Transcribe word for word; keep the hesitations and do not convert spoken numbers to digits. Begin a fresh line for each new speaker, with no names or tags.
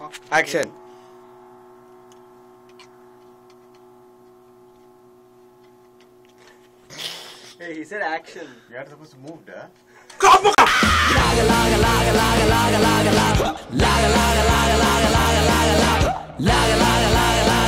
Action.
Hey, he said action.
You are supposed to move, da?
Laga laga laga laga laga laga laga laga laga laga laga laga laga laga